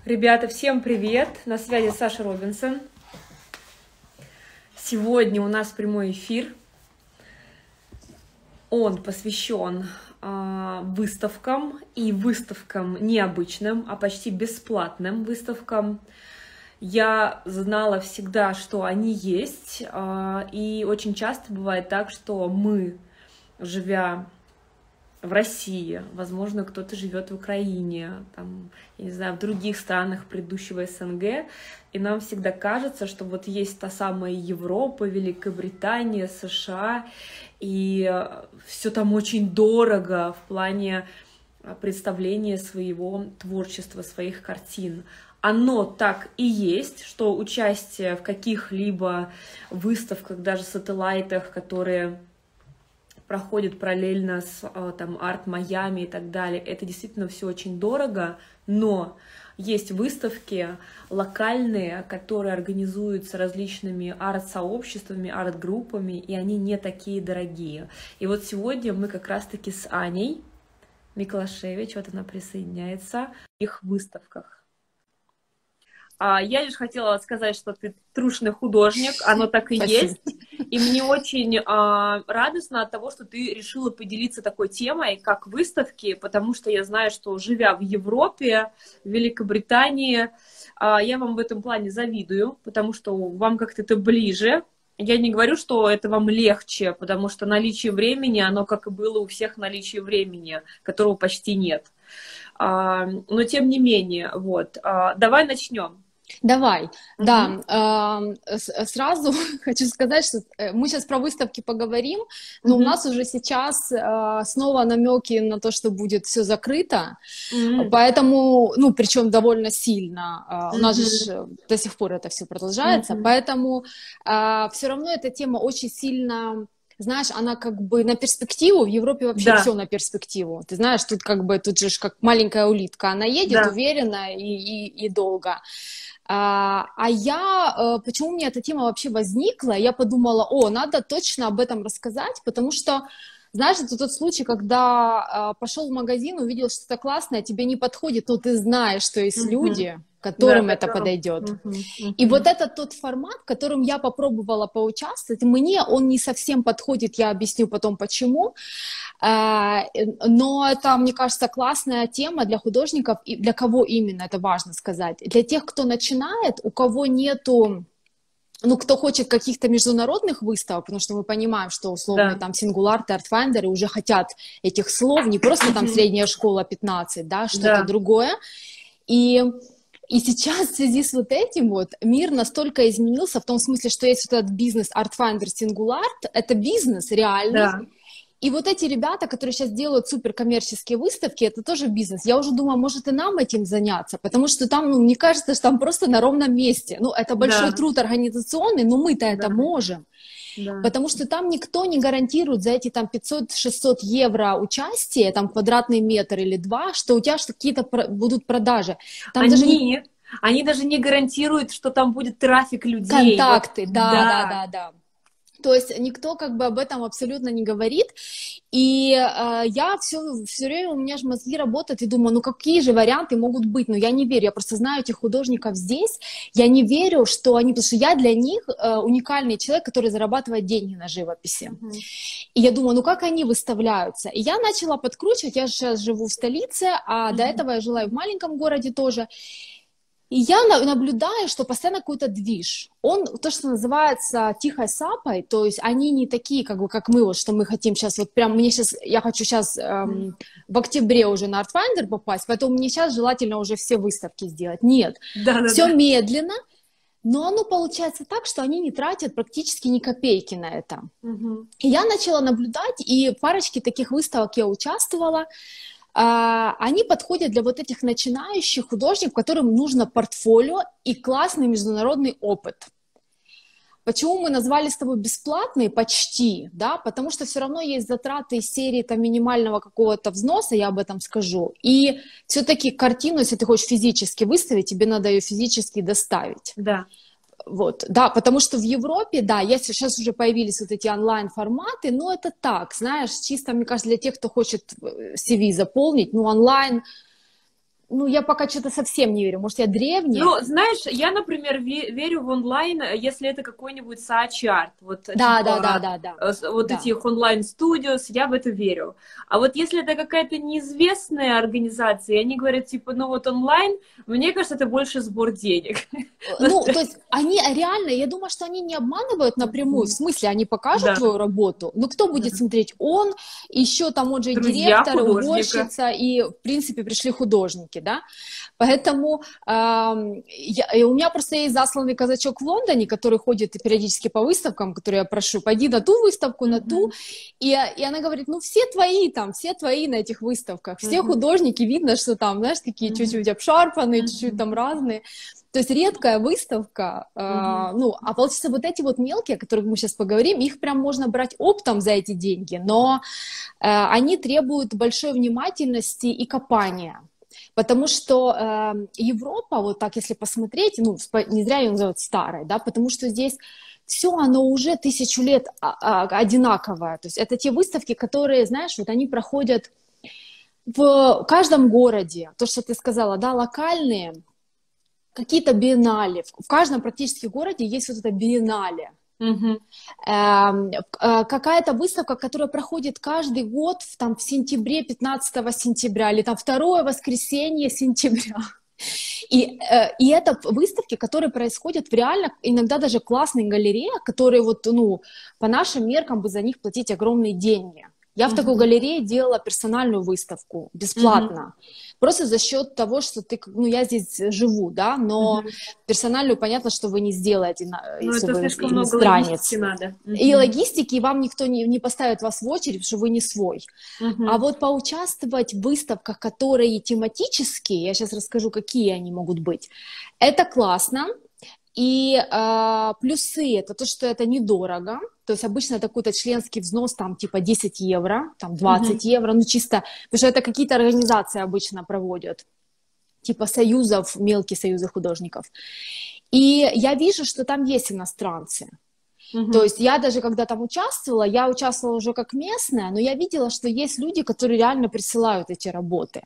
Ребята, всем привет! На связи Саша Робинсон. Сегодня у нас прямой эфир. Он посвящен выставкам и выставкам необычным, а почти бесплатным выставкам. Я знала всегда, что они есть, и очень часто бывает так, что мы, живя в России, возможно, кто-то живет в Украине, там, я не знаю, в других странах предыдущего СНГ, и нам всегда кажется, что вот есть та самая Европа, Великобритания, США, и все там очень дорого в плане представления своего творчества, своих картин. Оно так и есть, что участие в каких-либо выставках, даже сателлайтах, которые проходит параллельно с там Арт Майами и так далее. Это действительно все очень дорого, но есть выставки локальные, которые организуются различными арт-сообществами, арт-группами, и они не такие дорогие. И вот сегодня мы как раз-таки с Аней Миклашевич, вот она присоединяется, в их выставках. Я лишь хотела сказать, что ты трушный художник, оно так и есть. И мне очень радостно от того, что ты решила поделиться такой темой, как выставки, потому что я знаю, что, живя в Европе, в Великобритании, я вам в этом плане завидую, потому что вам как-то это ближе. Я не говорю, что это вам легче, потому что наличие времени, оно, как и было у всех, наличие времени, которого почти нет. Но тем не менее, вот. Давай начнем. Давай, да, сразу хочу сказать, что мы сейчас про выставки поговорим, но у нас уже сейчас снова намеки на то, что будет все закрыто, поэтому, ну, причем довольно сильно, у нас же до сих пор это все продолжается, поэтому все равно эта тема очень сильно... Знаешь, она как бы на перспективу, в Европе вообще все на перспективу. Ты знаешь, тут как бы, тут же как маленькая улитка, она едет уверенно и долго. Почему у меня эта тема вообще возникла? Я подумала, надо точно об этом рассказать, потому что, знаешь, это тот случай, когда пошел в магазин, увидел что-то классное, тебе не подходит, но ты знаешь, что есть люди, которым это подойдет. И вот это тот формат, в котором я попробовала поучаствовать, мне он не совсем подходит, я объясню потом почему, но это, мне кажется, классная тема для художников, и для кого именно, это важно сказать, для тех, кто начинает, у кого нету, ну, кто хочет каких-то международных выставок, потому что мы понимаем, что условно там Singular, Artfinder уже хотят этих слов, не просто там средняя школа 15, да, что-то другое, и сейчас в связи с вот этим вот мир настолько изменился в том смысле, что есть вот этот бизнес Artfinder Singular, это бизнес реальный. И вот эти ребята, которые сейчас делают суперкоммерческие выставки, это тоже бизнес. Я уже думаю, может и нам этим заняться, потому что там, ну, мне кажется, что там просто на ровном месте. Ну, это большой труд организационный, но мы-то это можем. Потому что там никто не гарантирует за эти там 500-600 евро участие, там квадратный метр или два, что у тебя какие-то будут продажи. Там они даже не гарантируют, что там будет трафик людей. Контакты, да. То есть никто как бы об этом абсолютно не говорит, и я все время, у меня же мозги работают, и думаю, ну какие же варианты могут быть, но я не верю, я просто знаю этих художников здесь, я не верю, что они, потому что я для них уникальный человек, который зарабатывает деньги на живописи, и я думаю, ну как они выставляются, и я начала подкручивать, я же сейчас живу в столице, а до этого я жила и в маленьком городе тоже. И я наблюдаю, что постоянно какой-то движ. Он, то, что называется тихой сапой, то есть они не такие, как бы, как мы, вот, что мы хотим сейчас, вот прям, я хочу сейчас в октябре уже на Artfinder попасть, поэтому мне сейчас желательно уже все выставки сделать. Нет, все медленно, но оно получается так, что они не тратят практически ни копейки на это. И я начала наблюдать, и в парочке таких выставок я участвовала. Они подходят для вот этих начинающих художников, которым нужно портфолио и классный международный опыт. Почему мы назвали с тобой бесплатный почти, да, потому что все равно есть затраты из серии там минимального какого-то взноса, я об этом скажу, и все-таки картину, если ты хочешь физически выставить, тебе надо ее физически доставить. Вот, да, потому что в Европе, да, сейчас уже появились вот эти онлайн-форматы, но это так, знаешь, чисто, мне кажется, для тех, кто хочет CV заполнить, ну, онлайн, Ну, я пока что-то совсем не верю. Может, я древняя? Ну, знаешь, я, например, верю в онлайн, если это какой-нибудь Saatchi-Art, вот, Да, да, типа, да, да, да. вот Да. этих онлайн-студиос, я в это верю. А вот если это какая-то неизвестная организация, и они говорят, типа, ну вот онлайн, мне кажется, это больше сбор денег. Ну, то есть они реально, я думаю, что они не обманывают напрямую, в смысле, они покажут Да, твою работу, но кто будет да. смотреть? Он, еще там он же и Друзья директор, и художника. уборщица, и, в принципе, пришли художники, да? Поэтому и у меня просто есть засланный казачок в Лондоне, который ходит периодически по выставкам, которые я прошу, пойди на ту выставку, на ту, и она говорит, ну, все твои на этих выставках, все художники, видно, что там, знаешь, такие чуть-чуть обшарпанные, чуть-чуть там разные. То есть редкая выставка, ну, а получается вот эти вот мелкие, о которых мы сейчас поговорим, их прям можно брать оптом за эти деньги, но они требуют большой внимательности и копания. Потому что Европа, вот так если посмотреть, ну, не зря ее называют старой, да, потому что здесь все оно уже 1000 лет одинаковое. То есть это те выставки, которые, знаешь, вот они проходят в каждом городе. То, что ты сказала, да, локальные, какие-то биеннале. В каждом практически городе есть вот это биеннале. Какая-то выставка, которая проходит каждый год там, в сентябре, 15 сентября, или там второе воскресенье сентября. И это выставки, которые происходят в реально, иногда даже классных галереях, которые вот, ну, по нашим меркам бы за них платить огромные деньги. Я в такой галерее делала персональную выставку бесплатно. Просто за счет того, что ты, ну, я здесь живу, да, но персональную, понятно, что вы не сделаете, Ну, если это вы слишком много иностранец. логистики надо. И логистики, и вам никто не поставит вас в очередь, потому что вы не свой. А вот поучаствовать в выставках, которые тематические, я сейчас расскажу, какие они могут быть, это классно. И плюсы это то, что это недорого, то есть обычно это какой-то членский взнос, там типа 10 евро, там 20 евро, ну чисто, потому что это какие-то организации обычно проводят, типа союзов, мелкие союзы художников. И я вижу, что там есть иностранцы. То есть я даже когда там участвовала, я участвовала уже как местная, но я видела, что есть люди, которые реально присылают эти работы.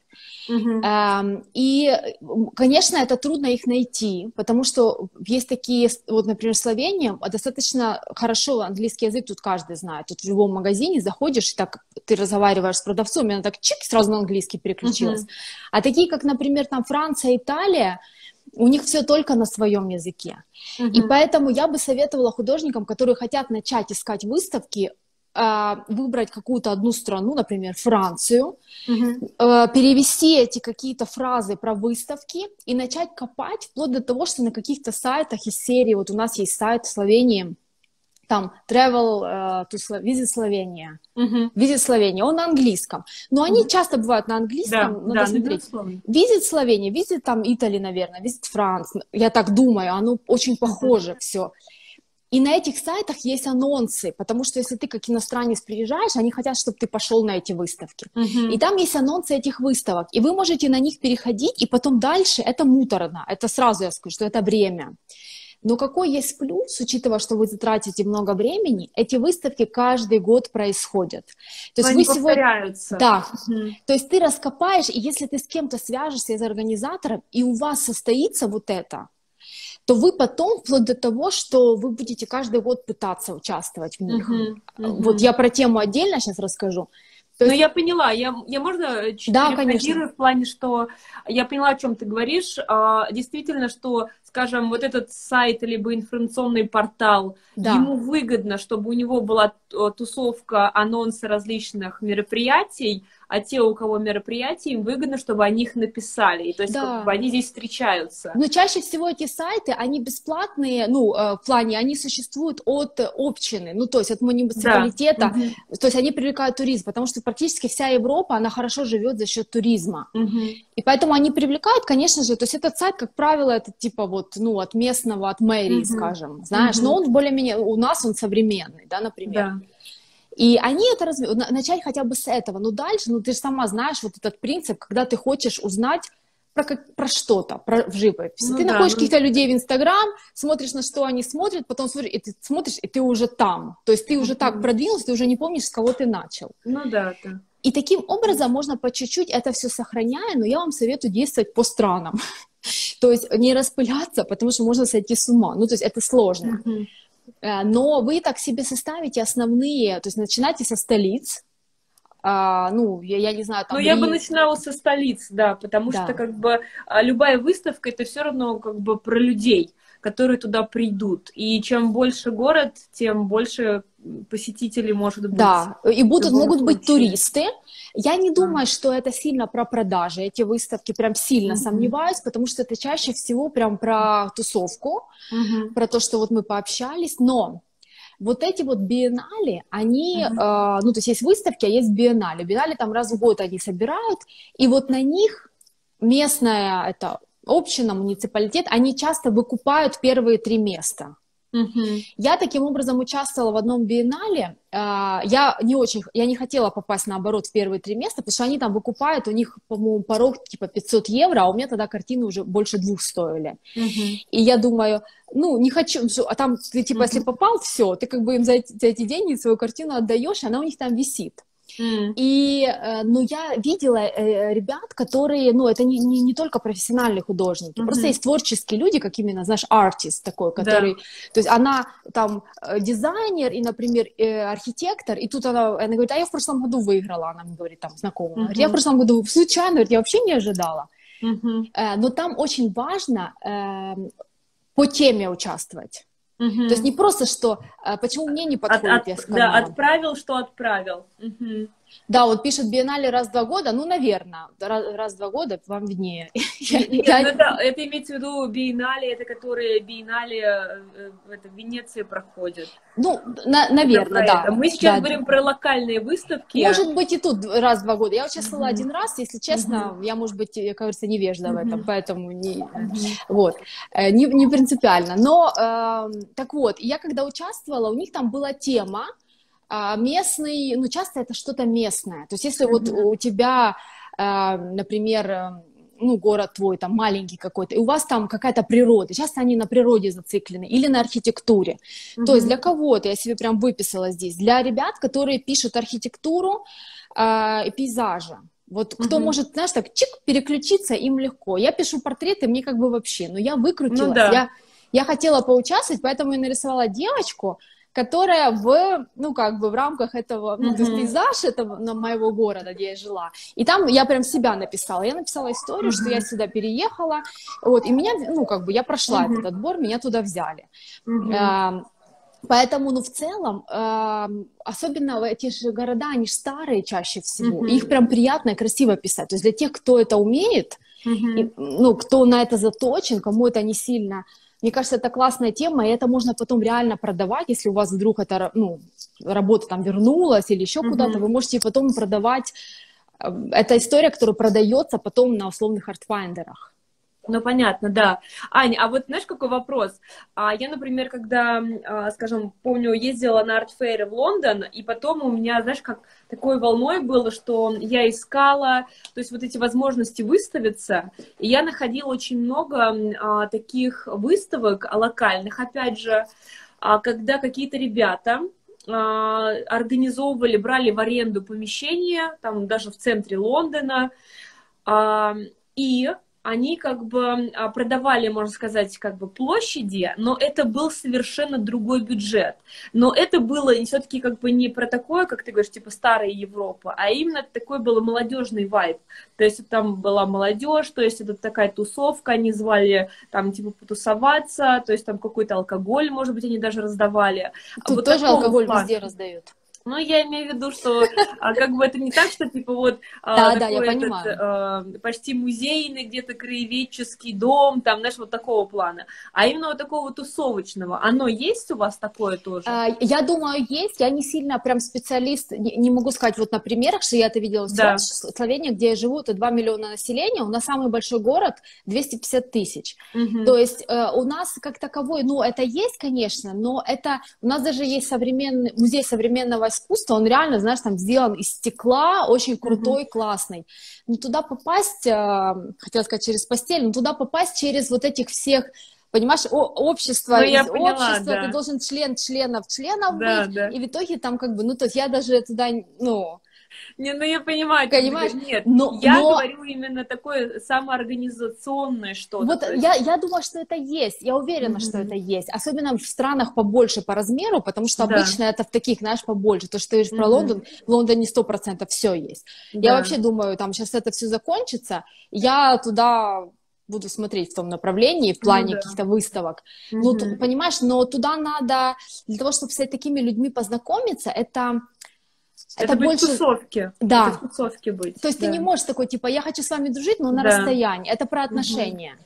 И, конечно, это трудно их найти, потому что есть такие, вот, например, Словения, достаточно хорошо английский язык тут каждый знает. Тут в любом магазине заходишь, и так ты разговариваешь с продавцом, и она так чик, сразу на английский переключилась. А такие, как, например, там Франция, Италия, у них все только на своем языке. И поэтому я бы советовала художникам, которые хотят начать искать выставки, выбрать какую-то одну страну, например, Францию, перевести эти какие-то фразы про выставки и начать копать вплоть до того, что на каких-то сайтах из серии, вот у нас есть сайт в Словении, там Travel to Visit Slovenia, Visit Slovenia, он на английском, но они часто бывают на английском, надо смотреть. Visit Slovenia, Visit там Italy, наверное, Visit France, я так думаю, оно очень похоже все. И на этих сайтах есть анонсы, потому что если ты как иностранец приезжаешь, они хотят, чтобы ты пошел на эти выставки. И там есть анонсы этих выставок, и вы можете на них переходить, и потом дальше это муторно, это сразу я скажу, что это время. Но какой есть плюс, учитывая, что вы затратите много времени, эти выставки каждый год происходят. То есть они повторяются. Да. То есть ты раскопаешь, и если ты с кем-то свяжешься из организаторов, и у вас состоится вот это, то вы потом, вплоть до того, что вы будете каждый год пытаться участвовать в них. Вот я про тему отдельно сейчас расскажу. Ну, я поняла, я можно чуть реагирую в плане, что я поняла, о чем ты говоришь. Действительно, что, скажем, вот этот сайт либо информационный портал, ему выгодно, чтобы у него была тусовка, анонсы различных мероприятий, а те, у кого мероприятия, им выгодно, чтобы они их написали. И, то есть как бы они здесь встречаются. Но чаще всего эти сайты, они бесплатные, ну, в плане, они существуют от общины, ну, то есть от муниципалитета, то есть они привлекают туризм, потому что практически вся Европа, она хорошо живет за счет туризма. И поэтому они привлекают, конечно же, то есть этот сайт, как правило, это типа вот, ну, от местного, от мэрии, скажем, знаешь, но он более-менее, у нас он современный, да, например. И они это начать хотя бы с этого, но дальше, ну, ты же сама знаешь вот этот принцип, когда ты хочешь узнать про что-то, в живописи. Ну Ты да, находишь каких-то людей в Инстаграм, смотришь, на что они смотрят, потом смотришь, и ты уже там. То есть ты уже так продвинулся, ты уже не помнишь, с кого ты начал. Ну да, да. И таким образом можно по чуть-чуть это все сохраняя, но я вам советую действовать по странам. То есть не распыляться, потому что можно сойти с ума. Ну, то есть это сложно. Но вы так себе составите основные, то есть начинайте со столиц. Ну, я не знаю, там... Ну, я бы начинала со столиц, да, потому что как бы любая выставка — это все равно как бы про людей, которые туда придут. И чем больше город, тем больше посетителей может быть. Да, и могут быть туристы. Я не думаю, что это сильно про продажи, эти выставки прям сильно сомневаюсь, потому что это чаще всего прям про тусовку, про то, что вот мы пообщались, но вот эти вот биеннале, они, ну, то есть выставки, а есть биеннале. Биеннале там раз в год они собирают, и вот на них местная, это община, муниципалитет, они часто выкупают первые 3 места. Я таким образом участвовала в одном биеннале. Я не хотела попасть, наоборот, в первые 3 места, потому что они там выкупают, у них, по-моему, порог типа 500 евро, а у меня тогда картины уже больше 2 стоили. И я думаю, ну, не хочу, а там ты, типа, если попал, все, ты как бы им за эти деньги свою картину отдаешь, и она у них там висит. И, ну, я видела ребят, которые, ну, это не только профессиональные художники, просто есть творческие люди, как именно, знаешь, артист такой, который, то есть она там дизайнер и, например, архитектор, и тут она говорит, а я в прошлом году выиграла, она мне говорит, там, знакомая, я в прошлом году случайно, говорит, я вообще не ожидала. Но там очень важно по теме участвовать. То есть не просто, что почему мне не подходит, я сказала. Да, отправил, что отправил. Да, вот пишет биеннале раз в 2 года, ну, наверное, раз в 2 года вам виднее. Это имеется в виду биеннале, это которые биеннале в Венеции проходят. Ну, наверное, да. Мы сейчас говорим про локальные выставки. Может быть, и тут раз в 2 года. Я участвовала 1 раз, если честно, я, может быть, как говорится, невежда в этом, поэтому не принципиально. Но, так вот, я когда участвовала, у них там была тема, местный, ну, часто это что-то местное. То есть если вот у тебя, например, ну, город твой там маленький какой-то, и у вас там какая-то природа, часто они на природе зациклены, или на архитектуре. То есть для кого-то, я себе прям выписала здесь, для ребят, которые пишут архитектуру и пейзажа. Вот кто может, знаешь, так чик, переключиться, им легко. Я пишу портреты, мне как бы вообще, но я выкрутилась. Ну, да. Я хотела поучаствовать, поэтому я нарисовала девочку, которая ну, как бы в рамках этого, ну, то есть пейзаж этого моего города, где я жила. И там я прям себя написала. Я написала историю, что я сюда переехала, вот, и меня, ну, как бы я прошла этот отбор, меня туда взяли. Поэтому, ну, в целом, особенно эти же города, они же старые чаще всего, их прям приятно и красиво писать. То есть для тех, кто это умеет, и, ну, кто на это заточен, кому это не сильно... Мне кажется, это классная тема, и это можно потом реально продавать, если у вас вдруг эта, ну, работа там вернулась или еще куда-то, вы можете потом продавать. Это история, которая продается потом на условных артфайндерах. Ну, понятно, да. Аня, а вот знаешь, какой вопрос? Я, например, когда, скажем, помню, ездила на арт-фейр в Лондон, и потом у меня, знаешь, как такой волной было, что я искала, то есть вот эти возможности выставиться, и я находила очень много таких выставок локальных, опять же, когда какие-то ребята организовывали, брали в аренду помещение, там даже в центре Лондона, и они как бы продавали, можно сказать, как бы площади, но это был совершенно другой бюджет. Но это было все-таки как бы не про такое, как ты говоришь, типа старая Европа, а именно такой был молодежный вайб. То есть там была молодежь, то есть это такая тусовка, они звали там типа потусоваться, то есть там какой-то алкоголь, может быть, они даже раздавали. Тут вот тоже алкоголь везде раздают. Ну, я имею в виду, что как бы это не так, что типа вот почти музейный, где-то краеведческий дом, там, знаешь, вот такого плана, а именно вот такого тусовочного. Оно есть у вас такое тоже? Я думаю, есть. Я не сильно прям специалист, не могу сказать вот на примерах, что я это видела в Словении, где я живу, это 2 миллиона населения, у нас самый большой город 250 тысяч. То есть у нас как таковой, ну, это есть, конечно, но это у нас даже есть музей современного искусства, он реально, знаешь, там сделан из стекла, очень крутой, классный. Но туда попасть, хотела сказать через постель, но туда попасть через вот этих всех, понимаешь, общество, я из поняла, общества да. ты должен член членов Да, быть, да. и в итоге там как бы, ну, то есть я даже туда, ну... Не, ну я понимаю, Понимаешь? нет, Но, я говорю именно такое самоорганизационное что-то. вот То есть... я думаю, что это есть, я уверена, что это есть, особенно в странах побольше по размеру, потому что Да. обычно это в таких, знаешь, побольше, то, что ты про Лондон, в Лондоне 100% все есть. Да. Я вообще думаю, там сейчас это все закончится, я туда буду смотреть в том направлении, в плане каких-то выставок. Ну, понимаешь, но туда надо, для того, чтобы с такими людьми познакомиться, это быть больше... в тусовке. Да. Это в тусовке быть. То есть ты не можешь такой, типа, я хочу с вами дружить, но на Да. расстоянии. Это про отношения.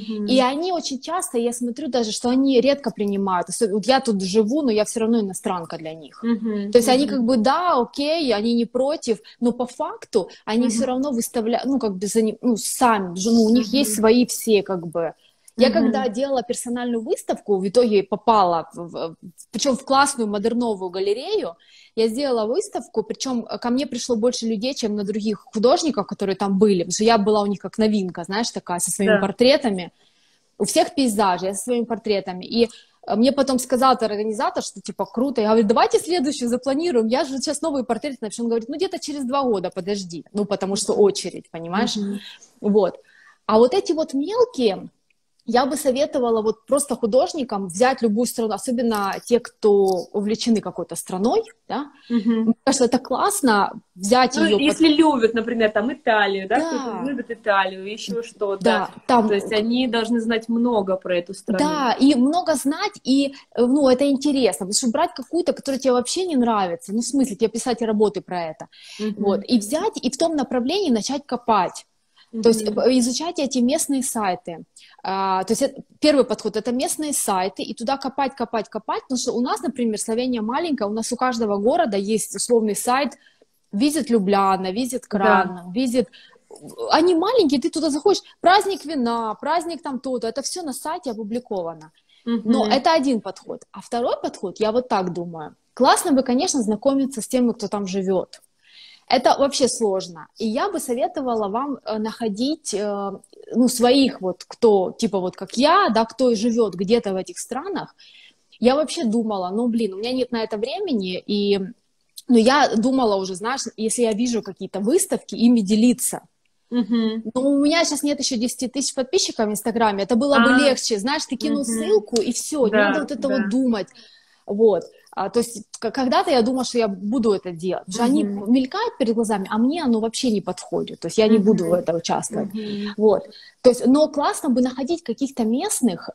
И они очень часто, я смотрю даже, что они редко принимают. Вот я тут живу, но я все равно иностранка для них. То есть они как бы, да, окей, они не против, но по факту они все равно выставляют, ну, как бы, ну, сами, ну, у них есть свои все, как бы. Я когда делала персональную выставку, в итоге попала, причем в классную модерновую галерею, я сделала выставку, причем ко мне пришло больше людей, чем на других художников, которые там были, потому что я была у них как новинка, знаешь, такая, со своими портретами. У всех пейзажи, я со своими портретами. И мне потом сказал этот организатор, что типа круто. Я говорю, давайте следующую запланируем. Я же сейчас новый портрет напишу. Он говорит, ну где-то через 2 года, подожди. Ну потому что очередь, понимаешь? Вот. А вот эти вот мелкие... Я бы советовала вот просто художникам взять любую страну, особенно те, кто увлечены какой-то страной, да? Мне кажется, это классно взять ее. Если любят, например, там Италию, да, кто-то любит Италию, еще что-то. Да, там... То есть они должны знать много про эту страну. Да, и много знать, и, ну, это интересно, потому что брать какую-то, которая тебе вообще не нравится, ну, в смысле, тебе писать работы про это, вот, и взять, и в том направлении начать копать. То есть изучать эти местные сайты. То есть первый подход — это местные сайты, и туда копать, потому что у нас, например, Словения маленькая, у нас у каждого города есть условный сайт Visit Ljubljana, Visit Kran, Visit... Они маленькие, ты туда заходишь, праздник вина, праздник там то-то, это все на сайте опубликовано. Но это один подход. А второй подход, я вот так думаю, классно бы, конечно, знакомиться с теми, кто там живет. Это вообще сложно. И я бы советовала вам находить, ну, своих вот, кто, типа вот как я, да, кто живет где-то в этих странах. Я вообще думала, ну, блин, у меня нет на это времени, и, ну, я думала уже, знаешь, если я вижу какие-то выставки, ими делиться. Но у меня сейчас нет еще 10 тысяч подписчиков в Инстаграме, это было бы легче, знаешь, ты кинул ссылку, и все, не надо вот это вот думать. Вот. То есть когда-то я думала, что я буду это делать, потому что они мелькают перед глазами, а мне оно вообще не подходит, то есть я не буду в этом участвовать. Вот. То есть, но классно бы находить каких-то местных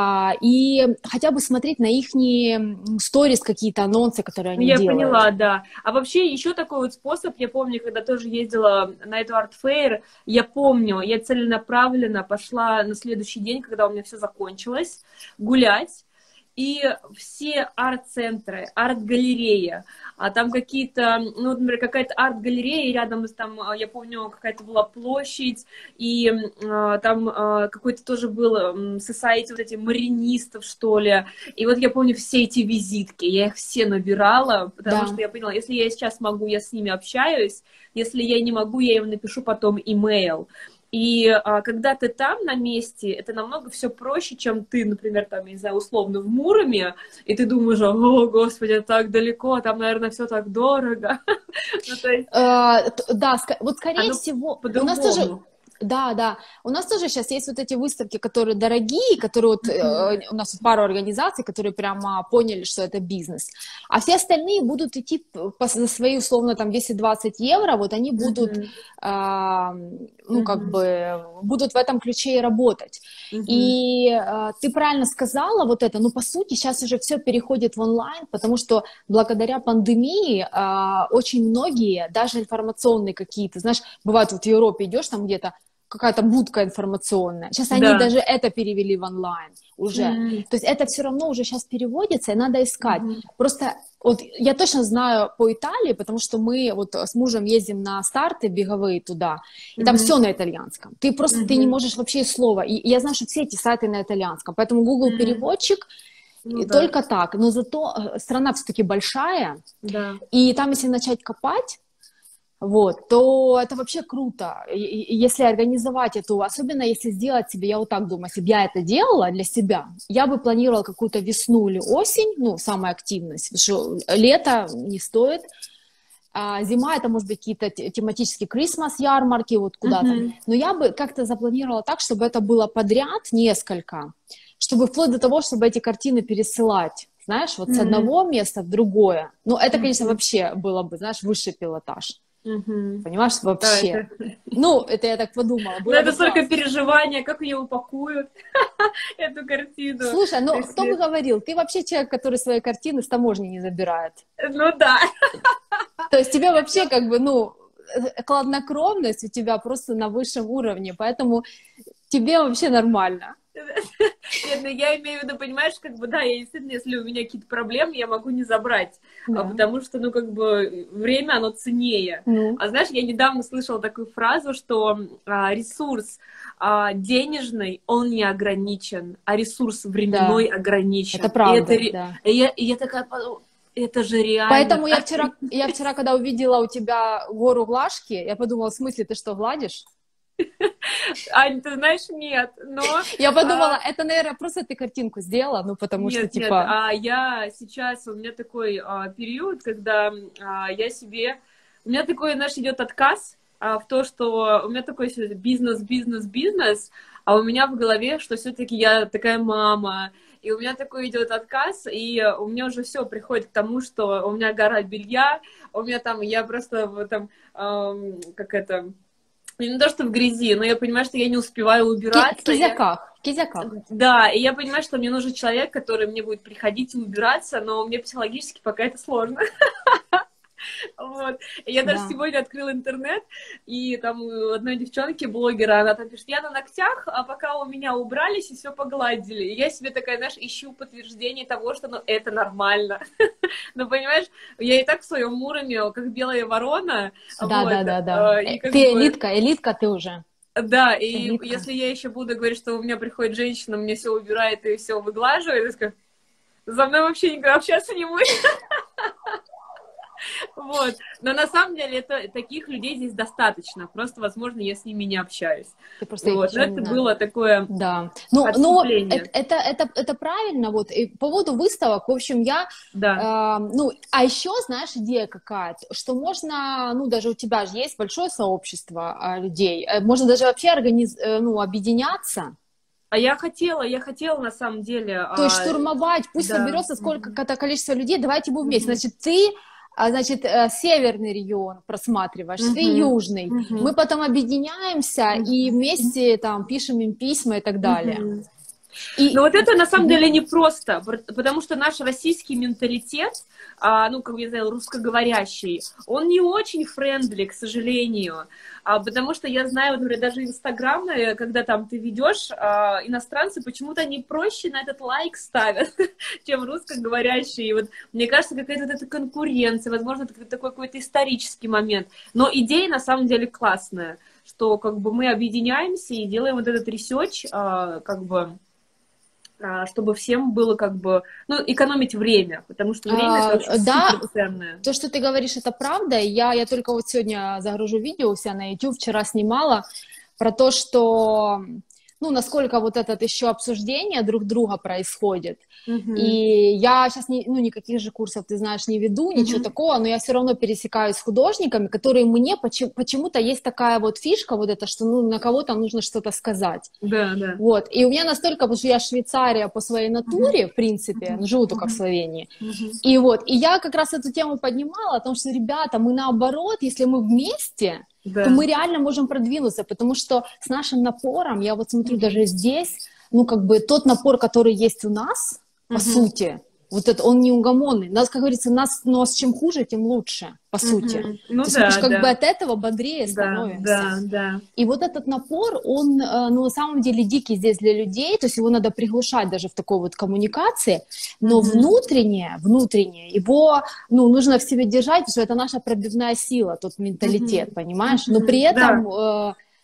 и хотя бы смотреть на их сторис, какие-то анонсы, которые они делают. Я поняла, да. А вообще еще такой вот способ, я помню, когда тоже ездила на эту арт-фейр, я помню, я целенаправленно пошла на следующий день, когда у меня все закончилось, гулять. И все арт-центры, арт-галерея, а там какие-то, ну, например, какая-то арт-галерея, и рядом там, я помню, какая-то была площадь, и там какой-то тоже был society вот этих маринистов, что ли. И вот я помню все эти визитки, я их все набирала, потому что я поняла, если я сейчас могу, я с ними общаюсь, если я не могу, я им напишу потом имейл. И когда ты там на месте, это намного все проще, чем ты, например, там, не знаю, условно в Муроме, и ты думаешь, о, господи, так далеко, там, наверное, все так дорого. Да, вот скорее всего, у нас тоже... Да, у нас тоже сейчас есть вот эти выставки, которые дорогие, которые вот, у нас пару организаций, которые прямо поняли, что это бизнес, а все остальные будут идти за свои, условно, там, 10-20 евро, вот они будут, ну, как бы, будут в этом ключе и работать. И ты правильно сказала вот это, ну, по сути, сейчас уже все переходит в онлайн, потому что благодаря пандемии очень многие, даже информационные какие-то, знаешь, бывает, вот в Европе идешь там где-то, какая-то будка информационная. Сейчас они даже это перевели в онлайн уже. То есть это все равно уже сейчас переводится, и надо искать. Просто вот я точно знаю по Италии, потому что мы вот с мужем ездим на старты беговые туда, и там все на итальянском. Ты просто ты не можешь вообще слова. И я знаю, что все эти сайты на итальянском, поэтому Google переводчик. Ну да, Только так. Но зато страна все-таки большая, да. и там, если начать копать, вот, то это вообще круто, если организовать эту, особенно если сделать себе, я вот так думаю, если бы я это делала для себя, я бы планировала какую-то весну или осень, ну, самая активность, потому что лето не стоит, а зима это может быть какие-то тематические Christmas-ярмарки, вот куда-то, Мгм. но я бы как-то запланировала так, чтобы это было подряд несколько, чтобы вплоть до того, чтобы эти картины пересылать, знаешь, вот с Мгм. одного места в другое, ну, это, конечно, Мгм. вообще было бы, знаешь, высший пилотаж. Мгм. Понимаешь, Да, вообще. это... Ну, это я так подумала, Но было это бы столько классно. переживания, как ее упакуют, эту картину. Слушай, То ну есть, кто бы говорил, ты вообще человек, который свои картины с таможни не забирает. ну да. То есть тебе вообще как бы, ну, хладнокровность у тебя просто на высшем уровне, поэтому тебе вообще нормально. Нет, ну я имею в виду, понимаешь, как бы, да, я действительно, если у меня какие-то проблемы, я могу не забрать, Да. потому что, ну, как бы, время, оно ценнее. Ну, А знаешь, я недавно слышала такую фразу, что ресурс денежный, он не ограничен, а ресурс временной да, это ограничен. И это, правда, да. и я такая подумала, это же реально Поэтому так. я вчера, когда увидела у тебя гору глажки, я подумала, в смысле, ты что, гладишь? Ань, ты знаешь, нет, но... Я а, подумала, это, наверное, просто ты картинку сделала, ну, потому что, Нет, нет, типа, я сейчас, у меня такой период, когда я себе, у меня такой, знаешь, идет отказ в то, что у меня такой бизнес, бизнес, бизнес, а у меня в голове, что все-таки я такая мама, и у меня такой идет отказ, и у меня уже все приходит к тому, что у меня гора белья, у меня там, я просто в этом, как это, не то, что в грязи, но я понимаю, что я не успеваю в убираться, кизяках, в кизяках. да, и я понимаю, что мне нужен человек, который мне будет приходить и убираться, но мне психологически пока это сложно. Вот. И я даже Да. сегодня открыла интернет, и там у одной девчонки, блогера, она там пишет, я на ногтях, а пока у меня убрались и все погладили. И я себе такая, знаешь, ищу подтверждение того, что ну, это нормально. Но понимаешь, я и так в своем уровне, как белая ворона, Да, вот, да, да, да. и как Ты бы... элитка, элитка ты уже. Да, и Элитка. если я еще буду говорить, что у меня приходит женщина, мне все убирает и все выглаживает, я скажу, за мной вообще никогда общаться не будет. Вот. Но на самом деле таких людей здесь достаточно. Просто, возможно, я с ними не общаюсь. Ты просто их Вот. Но еще не это знаешь. было такое Да. Ну, отступление. это правильно. Вот. И по поводу выставок, в общем, Да. ну, а еще, знаешь, идея какая-то, что можно, ну, даже у тебя же есть большое сообщество людей, можно даже вообще ну, объединяться. А я хотела на самом деле, То есть штурмовать, пусть да. соберется сколько-то количество людей, давайте будем вместе. Мгм. Значит, ты, значит, северный регион просматриваешь, ты Мгм. южный. Мы Мгм. потом объединяемся и вместе там пишем им письма и так далее. Мгм. Но И вот это на самом мгм. деле непросто, потому что наш российский менталитет, ну, как я знаю, русскоговорящий, он не очень френдли, к сожалению, потому что я знаю, вот, например, даже Инстаграм, когда там ты ведешь, иностранцы почему-то они проще на этот лайк ставят, чем русскоговорящие. И вот мне кажется, какая-то вот эта конкуренция, возможно, это такой какой-то исторический момент. Но идея на самом деле классная, что как бы мы объединяемся и делаем вот этот ресерч, как бы чтобы всем было как бы, ну, экономить время, потому что время это вообще Да, супер ценное. то, что ты говоришь, это правда. Я только вот сегодня загружу видео у себя на YouTube, вчера снимала про то, что, ну, насколько вот это еще обсуждение друг друга происходит. Мгм. И я сейчас ну, никаких же курсов, ты знаешь, не веду, ничего Мгм. такого, но я все равно пересекаюсь с художниками, которые мне почему-то есть такая вот фишка вот эта, что ну, на кого-то нужно что-то сказать. Да, да. Вот, и у меня настолько, потому что я Швейцария по своей Мгм. натуре, в принципе, Мгм. живу только в Мгм. Словении, Мгм. и вот, и я как раз эту тему поднимала, о том, что, ребята, мы наоборот, если мы вместе, то Да. мы реально можем продвинуться, потому что с нашим напором, я вот смотрю Мгм. даже здесь, ну, как бы тот напор, который есть у нас, по Мгм. сути, вот это, он неугомонный. Нас, как говорится, ну, а с чем хуже, тем лучше, по сути. Мгм. Ну То есть мы же да, как бы да. от этого бодрее Да, становимся. да, да. И вот этот напор, он, ну, на самом деле дикий здесь для людей, то есть его надо приглушать даже в такой вот коммуникации, но Мгм. внутреннее, его, ну, нужно в себе держать, потому что это наша пробивная сила, тот менталитет, Мгм. понимаешь? Но при Мгм. Да. этом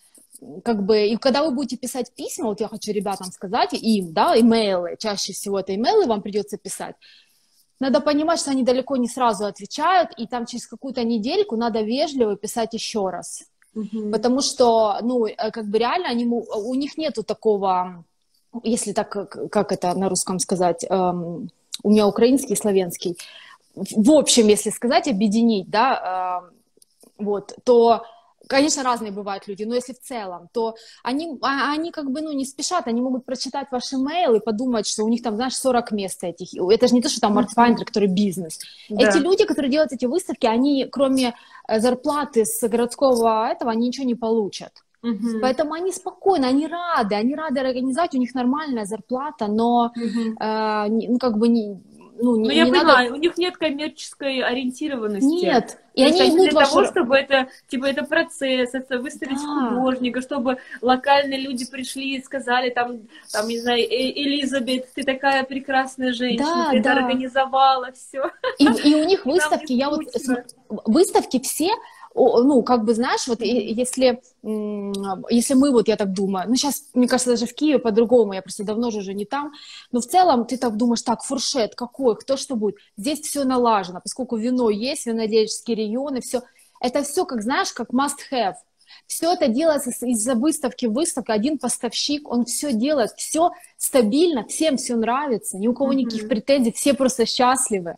как бы, и когда вы будете писать письма, вот я хочу ребятам сказать, им, да, имейлы, чаще всего это имейлы вам придется писать, надо понимать, что они далеко не сразу отвечают, и там через какую-то недельку надо вежливо писать еще раз. Потому что, ну, как бы реально у них нету такого, если так, как это на русском сказать, у меня украинский и славянский, в общем, если сказать, объединить, да, вот, то, конечно, разные бывают люди, но если в целом, то они как бы, ну, не спешат, они могут прочитать ваш имейл и подумать, что у них там, знаешь, 40 мест этих. Это же не то, что там ArtFinder, который бизнес. Да. Эти люди, которые делают эти выставки, они, кроме зарплаты с городского этого, они ничего не получат. Поэтому они спокойно, они рады организовать, у них нормальная зарплата, но, ну, как бы, я понимаю, у них нет коммерческой ориентированности. Нет. И они для того, чтобы это, типа, это процесс, это выставить художника, чтобы локальные люди пришли и сказали, там, не знаю, Элизабет, ты такая прекрасная женщина, ты это организовала, все. И у них выставки, выставки все, ну, как бы, знаешь, вот если мы, вот я так думаю, ну, сейчас, мне кажется, даже в Киеве по-другому, я просто давно же уже не там, но в целом ты так думаешь, так, фуршет, какой, кто что будет, здесь все налажено, поскольку вино есть, винодельческие регионы, все, это все, как, знаешь, как must have, все это делается из-за выставки в выставку, один поставщик, он все делает, все стабильно, всем все нравится, ни у кого никаких претензий, все просто счастливы.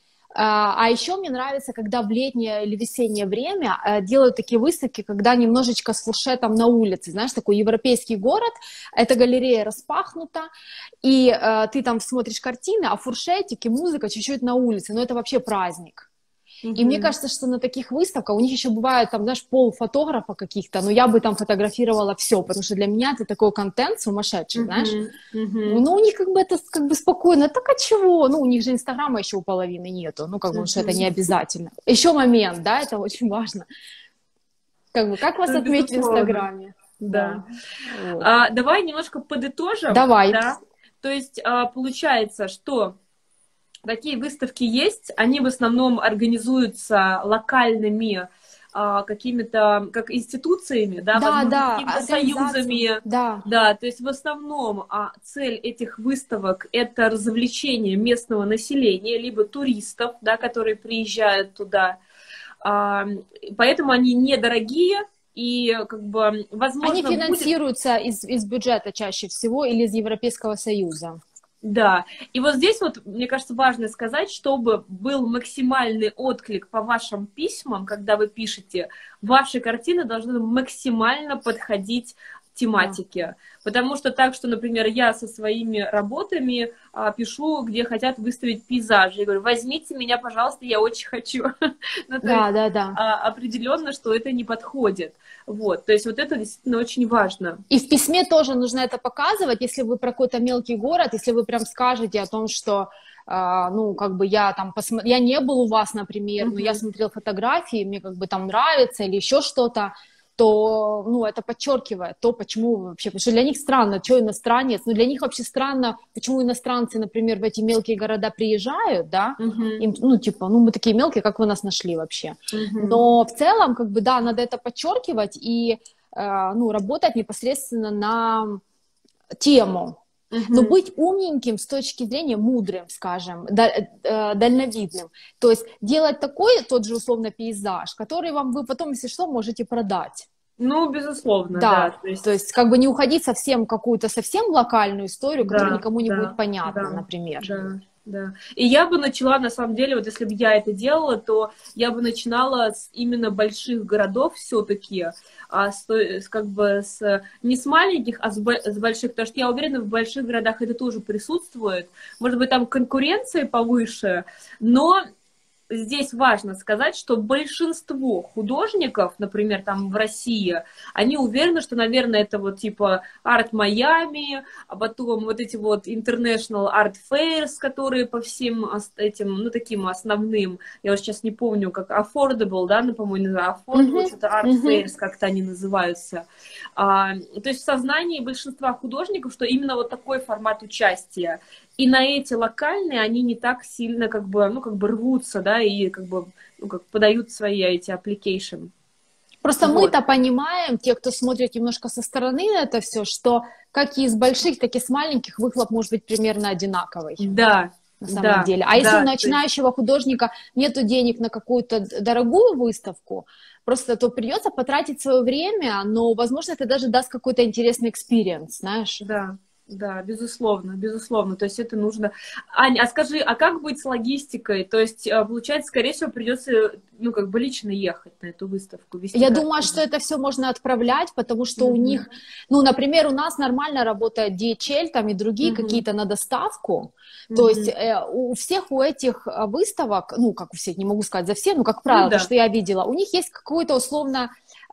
А еще мне нравится, когда в летнее или весеннее время делают такие выставки, когда немножечко с фуршетом на улице, знаешь, такой европейский город, эта галерея распахнута, и ты там смотришь картины, а фуршетики, музыка чуть-чуть на улице, но это вообще праздник. И мне кажется, что на таких выставках, у них еще бывает там, знаешь, полфотографа каких-то, но я бы там фотографировала все, потому что для меня это такой контент сумасшедший, знаешь. Ну, у них как бы это как бы спокойно, так а чего? Ну, у них же Инстаграма еще у половины нету, ну, как бы, что это не обязательно. Еще момент, да, это очень важно. Как бы, как вас отметить в Инстаграме? Да. Вот. Давай немножко подытожим. Давай. Да? То есть, получается, что такие выставки есть, они в основном организуются локальными какими-то, как институциями, да, какими-то союзами. Да, то есть в основном цель этих выставок — это развлечение местного населения, либо туристов, да, которые приезжают туда. Поэтому они недорогие. И, как бы, возможно, они финансируются из бюджета чаще всего или из Европейского Союза. Да, и вот здесь вот, мне кажется, важно сказать, чтобы был максимальный отклик по вашим письмам, когда вы пишете, ваши картины должны максимально подходить тематике. Потому что так, что, например, я со своими работами пишу, где хотят выставить пейзажи. Я говорю, возьмите меня, пожалуйста, я очень хочу. Определенно, что это не подходит. Вот. То есть вот это действительно очень важно. И в письме тоже нужно это показывать, если вы про какой-то мелкий город, если вы прям скажете о том, что ну, как бы я там я не был у вас, например, но я смотрел фотографии, мне как бы там нравится или еще что-то, то, ну, это подчеркивает то, почему вообще, потому что для них странно, что иностранец, ну, для них вообще странно, почему иностранцы, например, в эти мелкие города приезжают, да, им, ну, типа, ну, мы такие мелкие, как вы нас нашли вообще, но в целом, как бы, да, надо это подчеркивать и, ну, работать непосредственно на тему, но быть умненьким с точки зрения мудрым, скажем, дальновидным. То есть делать такой, тот же условно пейзаж, который вы потом, если что, можете продать. Ну, безусловно, да. То есть как бы не уходить совсем в какую-то совсем локальную историю, которая никому не будет понятна, например. Да. И я бы начала, на самом деле, вот если бы я это делала, то я бы начинала с именно больших городов все-таки, как бы не с маленьких, а с больших, потому что я уверена, в больших городах это тоже присутствует. Может быть, там конкуренция повыше, но здесь важно сказать, что большинство художников, например, там в России, они уверены, что, наверное, это вот типа Art Miami, а потом вот эти вот International Art Fairs, которые по всем этим, ну, таким основным, я вот сейчас не помню, как Affordable, да, ну, по-моему, не знаю, Affordable, что-то Art Fairs, как-то они называются. То есть в сознании большинства художников, что именно вот такой формат участия. И на эти локальные они не так сильно как бы рвутся, да, и как бы, ну, как подают свои эти application. Просто Вот. мы-то понимаем, те, кто смотрит немножко со стороны на это все, что как и из больших, так и с маленьких выхлоп может быть примерно одинаковый. Да, На самом да, деле. А если у да, то есть, начинающего художника нету денег на какую-то дорогую выставку, просто то придется потратить свое время, но, возможно, это даже даст какой-то интересный экспириенс, знаешь. да, да, безусловно, безусловно. То есть это нужно. Аня, а скажи, а как быть с логистикой? То есть, получается, скорее всего, придется, ну, как бы лично ехать на эту выставку, вести Я думаю, картины. что это все можно отправлять, потому что у Мгм. них, ну, например, у нас нормально работает DHL там и другие Мгм. какие-то на доставку. То есть Мгм. у всех у этих выставок, ну, как у всех, не могу сказать за все, но, как Ну правило, то, да. что я видела, у них есть какой-то условно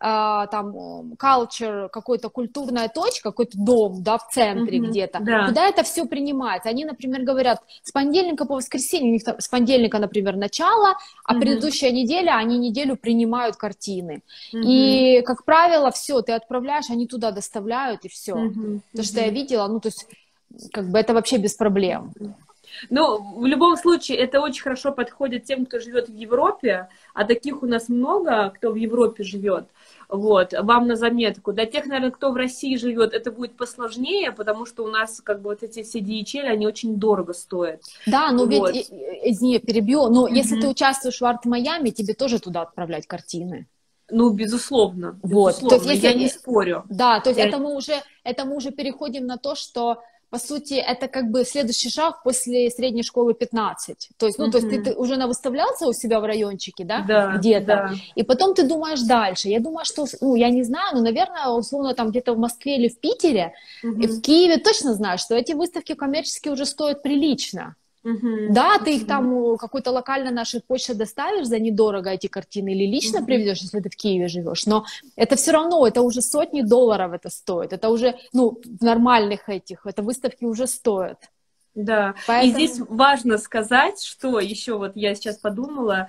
там culture, какой-то культурная точка, какой-то дом, да, в центре Мгм. где-то, Да. куда это все принимается. Они, например, говорят, с понедельника по воскресенье, у них там, с понедельника, например, начало, а Мгм. предыдущая неделя, они неделю принимают картины. Мгм. И, как правило, все, ты отправляешь, они туда доставляют, и все. Мгм. То, что я Мгм. видела, ну, то есть, как бы это вообще без проблем. Ну, в любом случае, это очень хорошо подходит тем, кто живет в Европе, а таких у нас много, кто в Европе живет. Вот, вам на заметку. Для тех, наверное, кто в России живет, это будет посложнее, потому что у нас как бы вот эти все DHL, они очень дорого стоят. Да, но ведь, Вот. извини, я перебью, но если ты Мгм. участвуешь в Арт-Майами, тебе тоже туда отправлять картины. Ну, безусловно, Вот, то есть безусловно, я не если, спорю. да, то есть Я... это мы уже переходим на то, что, по сути, это как бы следующий шаг после средней школы 15. То есть, ну, то есть ты Мгм. уже навыставлялся у себя в райончике, да, Да, где-то, да. и потом ты думаешь дальше. Я думаю, что, ну, я не знаю, но, наверное, условно, там где-то в Москве или в Питере, и в Мгм. Киеве точно знаю, что эти выставки коммерческие уже стоят прилично. Мгм. Да, ты их Мгм. там какой-то локально нашей почте доставишь за недорого эти картины или лично Мгм. приведешь, если ты в Киеве живешь, но это все равно, это уже сотни долларов это стоит, это уже, ну, в нормальных этих, это выставки уже стоят, Да, и здесь поэтому... важно сказать, что еще вот я сейчас подумала,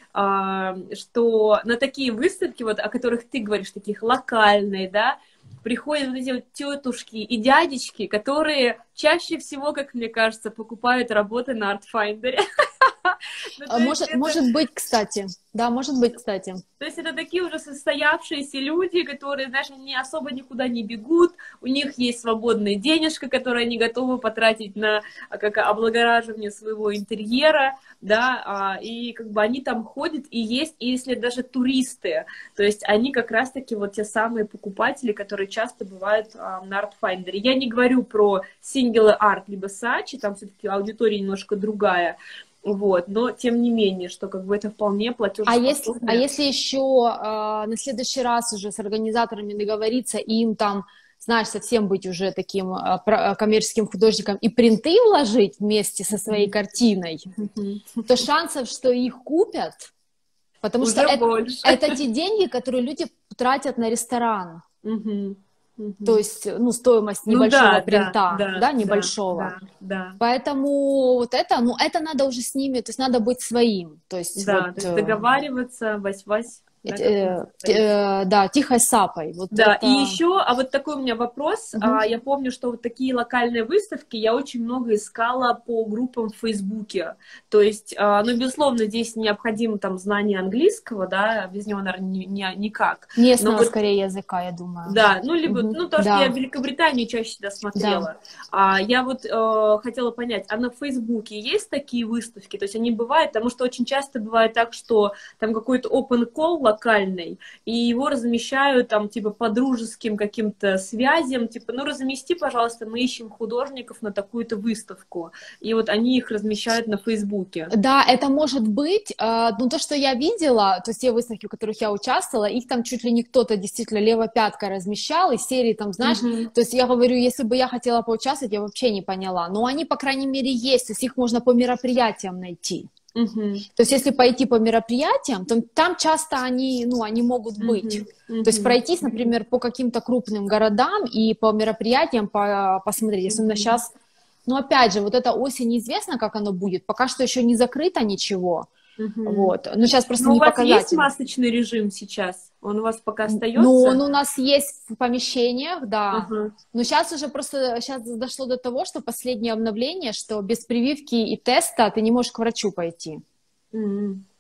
что на такие выставки, вот, о которых ты говоришь, таких локальные, да, приходят вот эти вот тетушки и дядечки, которые чаще всего, как мне кажется, покупают работы на Artfinder. Ну, то есть это Может быть, кстати, да, может быть, кстати. то есть это такие уже состоявшиеся люди, которые, знаешь, они особо никуда не бегут, у них есть свободная денежка, которую они готовы потратить на как облагораживание своего интерьера, да, и как бы они там ходят и есть, и если даже туристы, то есть они как раз-таки вот те самые покупатели, которые часто бывают на Artfinder. Я не говорю про Singular Art либо Saatchi, там все-таки аудитория немножко другая, вот, но тем не менее, что как бы это вполне А платежеспособное. если еще на следующий раз уже с организаторами договориться, и им там, знаешь, совсем быть уже таким коммерческим художником и принты вложить вместе со своей картиной, Мгм. то шансов, что их купят, потому что Уже больше. это те деньги, которые люди тратят на ресторан. Мгм. То Мгм. есть, ну, стоимость Ну небольшого да, да, принта, да, да, да, небольшого. да, да. Поэтому вот это, ну, это надо уже с ними, то есть надо быть своим. То есть вот, Да, то есть договариваться, вась-вась, да, как у нас говорится. да, тихой сапой. Вот Да, и это... еще, а вот такой у меня вопрос. Мгм. Я помню, что вот такие локальные выставки я очень много искала по группам в Фейсбуке. То есть, ну, безусловно, здесь необходимо там знание английского, да, без него, наверное, никак. Но Местного, вот скорее, языка, я думаю. да, ну, либо, Мгм. ну, то, что я в Да, Великобритании чаще всегда да. смотрела. Я вот хотела понять, а на Фейсбуке есть такие выставки? То есть они бывают, потому что очень часто бывает так, что там какой-то open call локальный, и его размещают там, типа, по дружеским каким-то связям, типа, ну, размести, пожалуйста, мы ищем художников на такую-то выставку. И вот они их размещают на Фейсбуке. Да, это может быть, но то, что я видела, то есть те выставки, в которых я участвовала, их там чуть ли не кто-то действительно левопяткой размещал, из серии там, знаешь, Мгм. то есть я говорю, если бы я хотела поучаствовать, я вообще не поняла, но они, по крайней мере, есть, то есть их можно по мероприятиям найти. Мгм. То есть если пойти по мероприятиям, то там часто они, ну, они могут быть. Мгм. То есть Мгм. пройтись, например, по каким-то крупным городам и по мероприятиям посмотреть, особенно Мгм. сейчас. Но опять же, вот эта осень неизвестно, как оно будет. Пока что еще не закрыто ничего. Мгм. Вот. Но сейчас просто Но у не вас есть показатель. масочный режим сейчас? Он у вас пока Ну, он остается? у нас есть в помещениях, да. Ага. Но сейчас уже просто сейчас дошло до того, что последнее обновление, что без прививки и теста ты не можешь к врачу пойти. Мгм.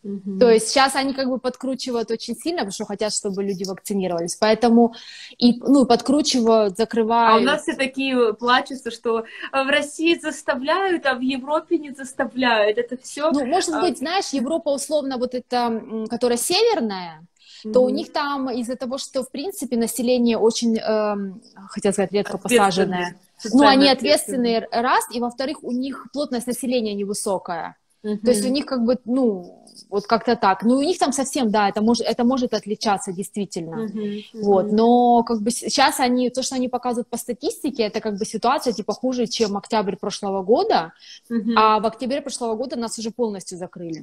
То есть сейчас они как бы подкручивают очень сильно, потому что хотят, чтобы люди вакцинировались, поэтому и, ну, подкручивают, закрывают. А у нас все такие плачутся, что в России заставляют, а в Европе не заставляют. Это все. Ну, может быть, знаешь, Европа условно вот эта, которая северная, то у них там из-за того, что, в принципе, население очень, хотела сказать, редко посаженное, ну, они ответственные, раз, и, во-вторых, у них плотность населения невысокая. То есть у них как бы, ну, вот как-то так. Ну, у них там совсем, да, это может отличаться действительно. Вот, но как бы сейчас они, то, что они показывают по статистике, это как бы ситуация типа хуже, чем октябрь прошлого года, а в октябре прошлого года нас уже полностью закрыли.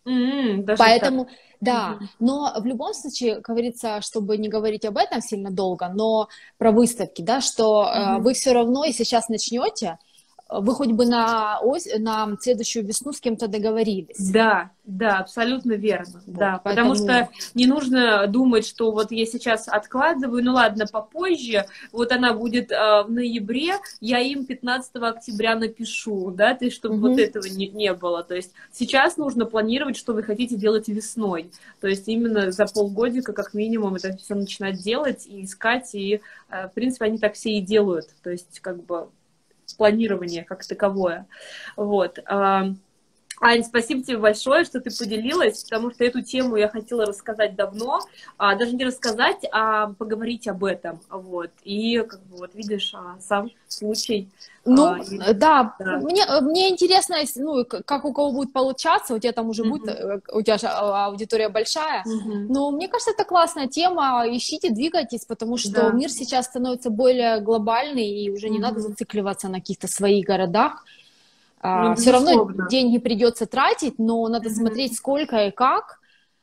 Поэтому, так. Да, но в любом случае, как говорится, чтобы не говорить об этом сильно долго, но про выставки, да, что вы все равно, если сейчас начнете, вы хоть бы на следующую весну с кем-то договорились. Да, да, абсолютно верно. Вот, да, поэтому... Потому что не нужно думать, что вот я сейчас откладываю, ну ладно, попозже, вот она будет в ноябре, я им 15 октября напишу, да, то есть чтобы вот этого не было. То есть сейчас нужно планировать, что вы хотите делать весной. То есть именно за полгодика, как минимум, это все начинать делать и искать, и, в принципе, они так все и делают. То есть как бы планирование как таковое. Вот. Ань, спасибо тебе большое, что ты поделилась, потому что эту тему я хотела рассказать давно, даже не рассказать, а поговорить об этом. Вот. И, как бы, вот видишь, сам случай. Ну, да. Мне интересно, ну, как у кого будет получаться, у тебя там уже будет, у тебя же аудитория большая, но мне кажется, это классная тема, ищите, двигайтесь, потому что мир сейчас становится более глобальный, и уже не надо зацикливаться на каких-то своих городах. Все равно деньги придется тратить, но надо смотреть, сколько и как.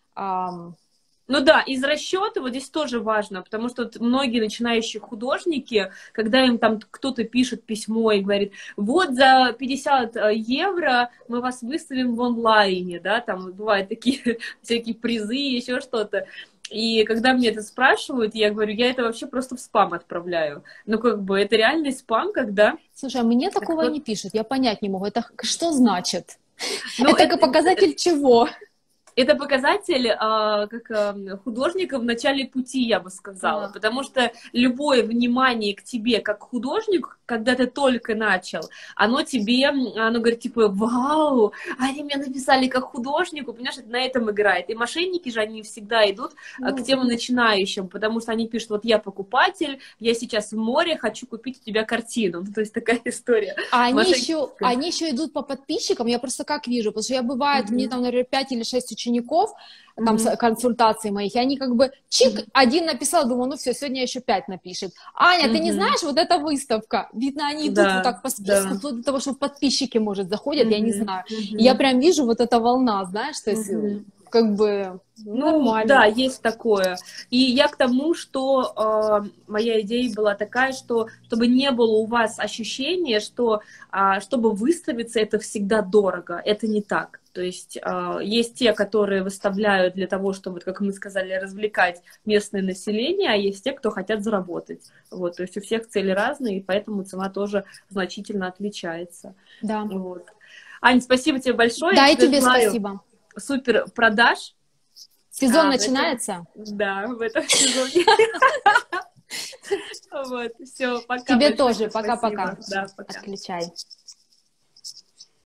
Ну да, из расчета вот здесь тоже важно, потому что вот многие начинающие художники, когда им там кто-то пишет письмо и говорит, вот за 50 евро мы вас выставим в онлайне, да, там бывают такие всякие призы, еще что-то. И когда мне это спрашивают, я говорю, я это вообще просто в спам отправляю. Ну, как бы, это реальный спам, когда... Слушай, а мне такого не пишут, я понять не могу. Это что значит? Ну, это показатель чего? Это показатель как художника в начале пути, я бы сказала, потому что любое внимание к тебе как художник, когда ты только начал, оно говорит, типа, вау, они меня написали как художнику, понимаешь, это на этом играет. И мошенники же, они всегда идут к тем начинающим, потому что они пишут, вот я покупатель, я сейчас в море, хочу купить у тебя картину. Ну, то есть такая история. А они еще идут по подписчикам, я просто как вижу, потому что я бывает, мне там, например, 5 или 6 учеников, там, консультаций моих, и они как бы, чик, один написал, думаю, ну все, сегодня еще 5 напишет. Аня, ты не знаешь, вот эта выставка, видно, они идут вот так по списку, вплоть до того, что в подписчики, может, заходят, я не знаю. И я прям вижу вот эта волна, знаешь, то есть, как бы, нормально. Да, есть такое. И я к тому, что моя идея была такая, что чтобы не было у вас ощущения, что чтобы выставиться, это всегда дорого. Это не так. То есть есть те, которые выставляют для того, чтобы, как мы сказали, развлекать местное население, а есть те, кто хотят заработать. Вот, то есть у всех цели разные, и поэтому цена тоже значительно отличается. Да. Вот. Ань, спасибо тебе большое. Да, и тебе спасибо. Супер продаж. Сезон начинается? Да, в этом сезоне. Вот, все, пока. Тебе тоже, пока-пока. Да, пока. Отключай.